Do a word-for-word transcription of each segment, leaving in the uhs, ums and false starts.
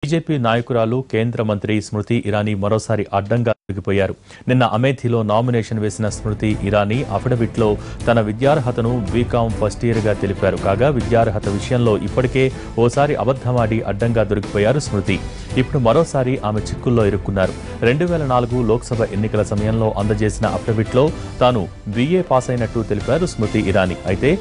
BJP నాయకురాలు కేంద్ర మంత్రి స్మృతి ఇరానీ మరోసారి అడ్డంగా దొరికిపోయారు. నిన్న అమేథీలో నామినేషన్ వేసిన స్మృతి ఇరానీ అఫిడవిట్లో తన విద్యార్హతను బీకాం ఫస్ట్ ఇయర్ గా తెలిపారు. కాగా విద్యార్హత విషయంలో ఇప్పటికే ఓసారి అబద్ధమాడి అడ్డంగా దొరికిపోయారు స్మృతి. ఇప్పుడు మరోసారి ఆమె చిక్కుల్లో ఇరుక్కున్నారు. రెండు వేల నాలుగు లోక్సభ ఎన్నికల సమయంలో అందజేసిన అఫిడవిట్లో తాను బీఏ పాస్ అయినట్టు తెలిపారు స్మృతి ఇరానీ. అయితే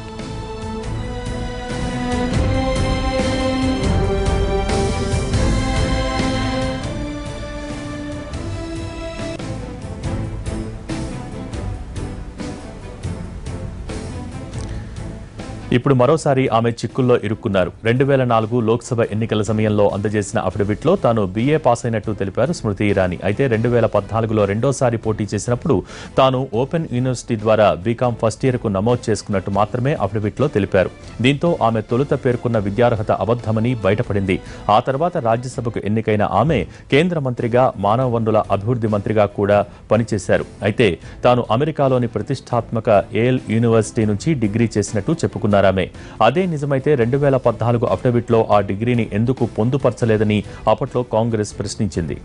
ఇప్పుడు మరోసారి ఆమె చిక్కుల్లో ఇరుక్కున్నారు. రెండు వేల నాలుగు లోక్సభ ఎన్నికల సమయంలో అందజేసిన అఫిడవిట్లో తాను బీఏ పాస్ అయినట్టు తెలిపారు స్మృతి ఇరానీ. అయితే రెండు వేల పద్నాలుగులో రెండోసారి పోటీ చేసినప్పుడు తాను ఓపెన్ యూనివర్సిటీ ద్వారా బీకాం ఫస్ట్ ఇయర్ కు నమోదు చేసుకున్నట్టు మాత్రమే అఫిడవిట్లో తెలిపారు. దీంతో ఆమె తొలుత పేర్కొన్న విద్యార్హత అబద్ధమని బయటపడింది. ఆ తర్వాత రాజ్యసభకు ఎన్నికైన ఆమె కేంద్ర మంత్రిగా, మానవ వనరుల అభివృద్ధి మంత్రిగా కూడా పనిచేశారు. అయితే తాను అమెరికాలోని ప్రతిష్టాత్మక ఏల్ యూనివర్సిటీ నుంచి డిగ్రీ చేసినట్టు చెప్పుకున్నారు. అదే నిజమైతే రెండు వేల పద్నాలుగు అఫిడవిట్లో ఆ డిగ్రీని ఎందుకు పొందుపరచలేదని అప్పట్లో కాంగ్రెస్ ప్రశ్నించింది.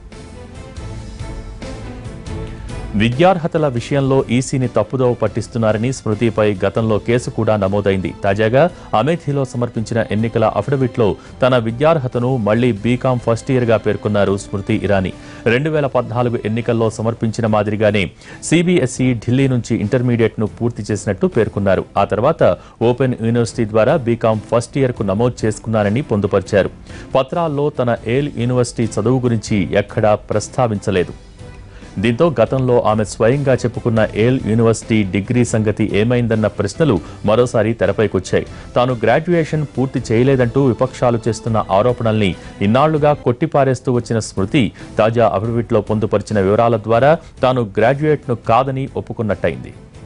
విద్యార్హతల విషయంలో ఈసీని తప్పుదోవ పట్టిస్తున్నారని స్మృతిపై గతంలో కేసు కూడా నమోదైంది. తాజాగా అమేథీలో సమర్పించిన ఎన్నికల అఫిడవిట్లో తన విద్యార్హతను మళ్లీ బీకాం ఫస్ట్ ఇయర్ గా పేర్కొన్నారు స్మృతి ఇరానీ. రెండు వేల పద్నాలుగు ఎన్నికల్లో సమర్పించిన మాదిరిగానే సీబీఎస్ఈ ఢిల్లీ నుంచి ఇంటర్మీడియట్ ను పూర్తి చేసినట్టు పేర్కొన్నారు. ఆ తర్వాత ఓపెన్ యూనివర్సిటీ ద్వారా బీకాం ఫస్ట్ ఇయర్ కు నమోదు చేసుకున్నారని పొందుపరిచారు. పత్రాల్లో తన ఏల్ యూనివర్సిటీ చదువు గురించి ఎక్కడా ప్రస్తావించలేదు. దీంతో గతంలో ఆమె స్వయంగా చెప్పుకున్న ఏల్ యూనివర్సిటీ డిగ్రీ సంగతి ఏమైందన్న ప్రశ్నలు మరోసారి తెరపైకొచ్చాయి. తాను గ్రాడ్యుయేషన్ పూర్తి చేయలేదంటూ విపక్షాలు చేస్తున్న ఆరోపణల్ని ఇన్నాళ్లుగా కొట్టిపారేస్తూ వచ్చిన స్మృతి తాజా అఫిడవిట్లో పొందుపరిచిన వివరాల ద్వారా తాను గ్రాడ్యుయేట్ను కాదని ఒప్పుకున్నట్టయింది.